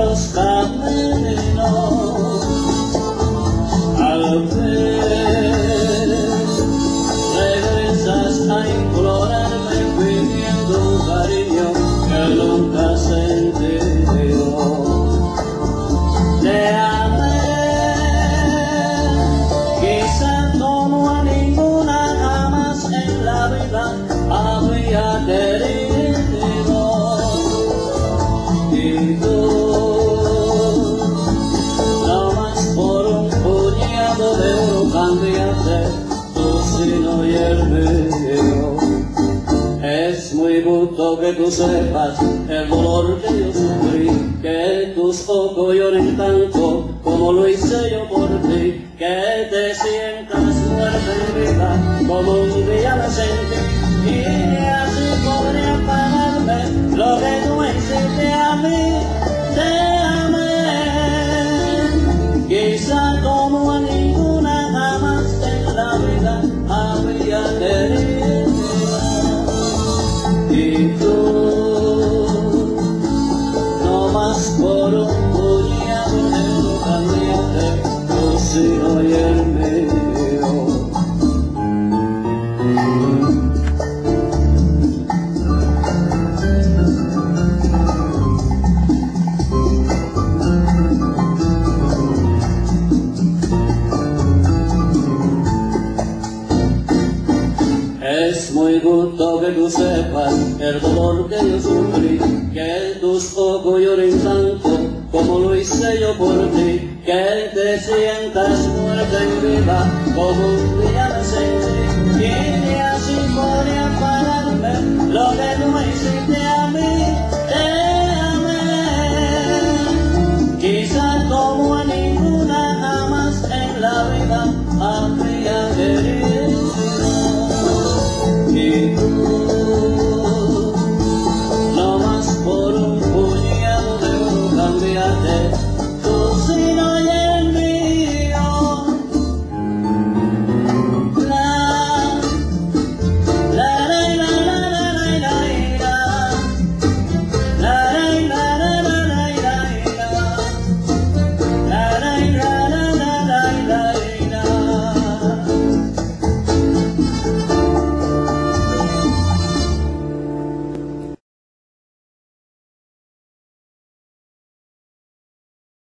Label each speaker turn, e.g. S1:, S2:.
S1: los caminos. Al ver, regresas a implorarme pidiendo un cariño que nunca sentí yo. Te amé, quizá como a ninguna jamás en la vida había querido. Y tú, no más por un puñado de oro cambiaste tu sino y el mío. Es muy justo que tú sepas el dolor que yo sufrí, que tus ojos lloren tanto como lo hice yo por ti, que te sientas muerta en vida como un día me sentí, y así podría pagarme lo que tú hiciste a mí. Te amé, quizá como a ninguna jamás en la vida había querido. Y tú, no más por un puñado de oro cambiaste tu sino y el mío. Es muy justo que tú sepas el dolor que yo sufrí, que tus ojos lloren tanto como lo hice yo por ti, que te sientas muerta en vida como un día me sentí.